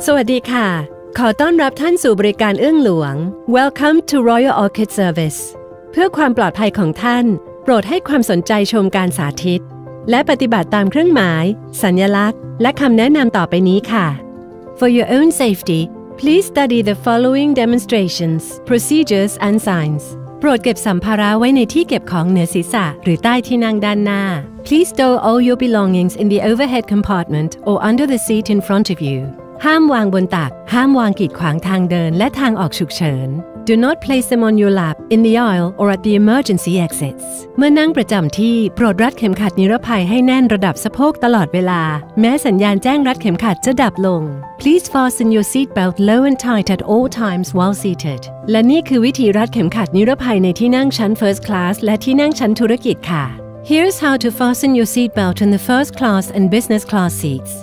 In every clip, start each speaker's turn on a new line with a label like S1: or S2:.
S1: สวัสดีค่ะขอต้อนรับท่านสู่บริการเอื้องหลวง Welcome to Royal Orchid Service เพื่อความปลอดภัยของท่านโปรดให้ความสนใจชมการสาธิตและปฏิบัติตามเครื่องหมายสัญลักษณ์และคำแนะนำต่อไปนี้ค่ะ For your own safety please study the following demonstrations procedures and signs โปรดเก็บสัมภาระไว้ในที่เก็บของเหนือศีรษะหรือใต้ที่นั่งด้านหน้า Please store all your belongings in the overhead compartment or under the seat in front of youห้ามวางบนตักห้ามวางกีดขวางทางเดินและทางออกฉุกเฉิน Do not place them on your lap, in the aisle or at the emergency exits เมื่อนั่งประจำที่โปรดรัดเข็มขัดนิรภัยให้แน่นระดับสะโพกตลอดเวลาแม้สัญญาณแจ้งรัดเข็มขัดจะดับลง Please fasten your seat belt low and tight at all times while seated และนี่คือวิธีรัดเข็มขัดนิรภัยในที่นั่งชั้น First Class และที่นั่งชั้นธุรกิจค่ะ Here's how to fasten your seat belt in the First Class and Business Class seats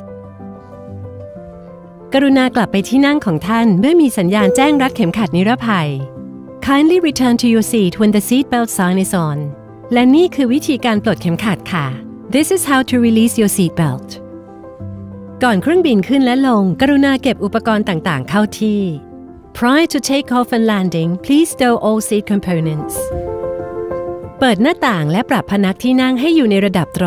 S1: กรุณากลับไปที่นั่งของท่านเมื่อมีสัญญาณแจ้งรัดเข็มขัดนิรภัย Kindly return to your seat when the seat belt sign is on และนี่คือวิธีการปลดเข็มขัดค่ะ This is how to release your seat belt ก่อนเครื่องบินขึ้นและลงกรุณาเก็บอุปกรณ์ต่างๆเข้าที่ Prior to takeoff and landing please stow all seat components เปิดหน้าต่างและปรับพนักที่นั่งให้อยู่ในระดับตรง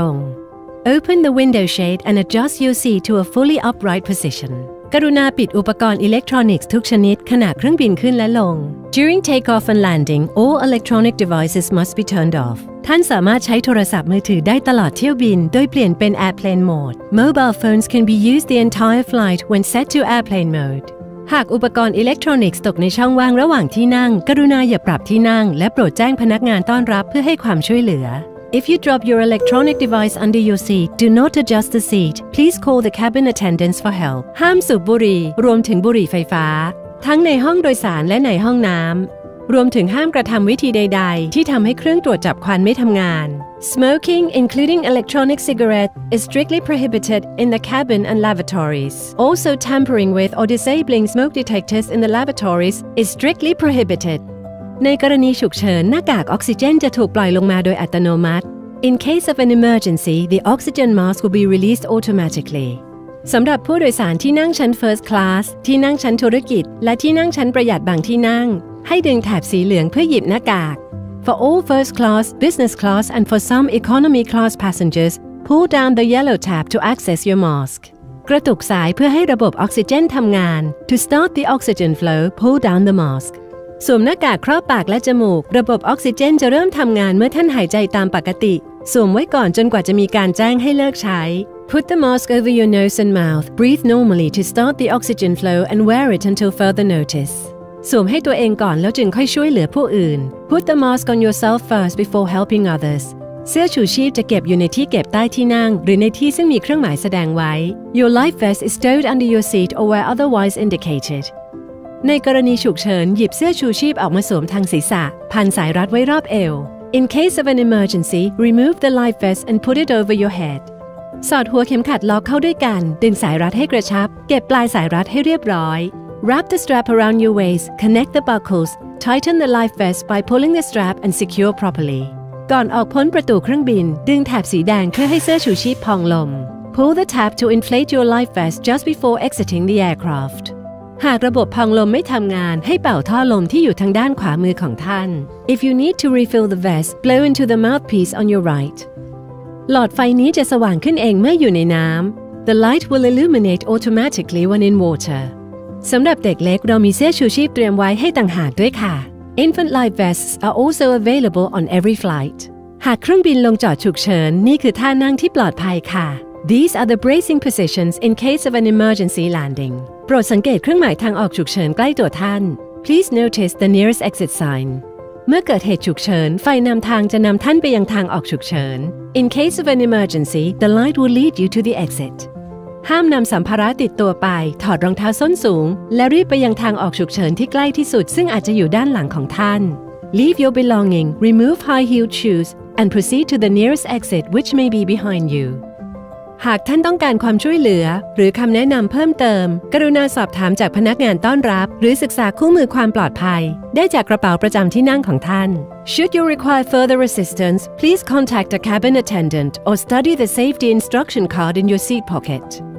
S1: Open the window shade and adjust your seat to a fully upright positionกรุณาปิดอุปกรณ์อิเล็กทรอนิกส์ทุกชนิดขณะเครื่องบินขึ้นและลง During takeoff and landing, all electronic devices must be turned off. ท่านสามารถใช้โทรศัพท์มือถือได้ตลอดเที่ยวบินโดยเปลี่ยนเป็น Airplane Mode. Mobile phones can be used the entire flight when set to airplane mode. หากอุปกรณ์อิเล็กทรอนิกส์ตกในช่องว่างระหว่างที่นั่งกรุณาอย่าปรับที่นั่งและโปรดแจ้งพนักงานต้อนรับเพื่อให้ความช่วยเหลือIf you drop your electronic device under your seat, do not adjust the seat. Please call the cabin attendants for help. ห้ามสูบบุหรี่รวมถึงบุหรี่ไฟฟ้าทั้งในห้องโดยสารและในห้องน้ำรวมถึงห้ามกระทำวิธีใดๆที่ทำให้เครื่องตรวจจับควันไม่ทำงาน Smoking, including electronic cigarette, is strictly prohibited in the cabin and lavatories. Also, tampering with or disabling smoke detectors in the lavatories is strictly prohibited.ในกรณีฉุกเฉินหน้ากากออกซิเจนจะถูกปล่อยลงมาโดยอัตโนมัติ In case of an emergency, the oxygen mask will be released automatically. สำหรับผู้โดยสารที่นั่งชั้น First Class ที่นั่งชั้นธุรกิจและที่นั่งชั้นประหยัดบางที่นั่งให้ดึงแถบสีเหลืองเพื่อหยิบหน้ากาก For all First Class, Business Class and for some Economy Class passengers, pull down the yellow tab to access your mask. กระตุกสายเพื่อให้ระบบออกซิเจนทำงาน To start the oxygen flow, pull down the mask.สวมหน้ากากครอบปากและจมูกระบบออกซิเจนจะเริ่มทำงานเมื่อท่านหายใจตามปกติสวมไว้ก่อนจนกว่าจะมีการแจ้งให้เลิกใช้ Put the mask over your nose and mouth. Breathe normally to start the oxygen flow and wear it until further notice. สวมให้ตัวเองก่อนแล้วจึงค่อยช่วยเหลือผู้อื่น Put the mask on yourself first before helping others. เสื้อชูชีพจะเก็บอยู่ในที่เก็บใต้ที่นั่งหรือในที่ซึ่งมีเครื่องหมายแสดงไว้ Your life vest is stowed under your seat or where otherwise indicated.ในกรณีฉุกเฉินหยิบเสื้อชูชีพออกมาสวมทางศีรษะพันสายรัดไว้รอบเอว In case of an emergency, remove the life vest and put it over your head. สอดหัวเข็มขัดล็อกเข้าด้วยกันดึงสายรัดให้กระชับเก็บปลายสายรัดให้เรียบร้อย Wrap the strap around your waist, connect the buckles, tighten the life vest by pulling the strap and secure properly. ก่อนออกพ้นประตูเครื่องบินดึงแถบสีแดงเพื่อให้เสื้อชูชีพพองลม Pull the tab to inflate your life vest just before exiting the aircraft.หากระบบพองลมไม่ทำงานให้เป่าท่อลมที่อยู่ทางด้านขวามือของท่าน If you need to refill the vest, blow into the mouthpiece on your right. หลอดไฟนี้จะสว่างขึ้นเองเมื่ออยู่ในน้ำ The light will illuminate automatically when in water. สำหรับเด็กเล็กเรามีเสื้อชูชีพเตรียมไว้ให้ต่างหากด้วยค่ะ Infant life vests are also available on every flight. หากเครื่องบินลงจอดฉุกเฉินนี่คือท่านั่งที่ปลอดภัยค่ะ These are the bracing positions in case of an emergency landing.โปรดสังเกตเครื่องหมายทางออกฉุกเฉินใกล้ตัวท่าน Please notice the nearest exit sign. เมื่อเกิดเหตุฉุกเฉินไฟนำทางจะนำท่านไปยังทางออกฉุกเฉิน In case of an emergency, the light will lead you to the exit. ห้ามนำสัมภาระติดตัวไปถอดรองเท้าส้นสูงและรีบไปยังทางออกฉุกเฉินที่ใกล้ที่สุดซึ่งอาจจะอยู่ด้านหลังของท่าน Leave your belonging, remove high-heeled shoes, and proceed to the nearest exit which may be behind you.หากท่านต้องการความช่วยเหลือหรือคำแนะนำเพิ่มเติมกรุณาสอบถามจากพนักงานต้อนรับหรือศึกษาคู่มือความปลอดภัยได้จากกระเป๋าประจำที่นั่งของท่าน Should you require further assistance, please contact a cabin attendant or study the safety instruction card in your seat pocket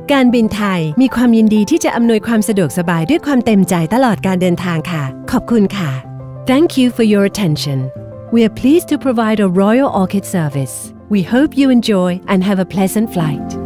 S1: การบินไทยมีความยินดีที่จะอำนวยความสะดวกสบายด้วยความเต็มใจตลอดการเดินทางค่ะขอบคุณค่ะ Thank you for your attention. We are pleased to provide a Royal Orchid service. We hope you enjoy and have a pleasant flight.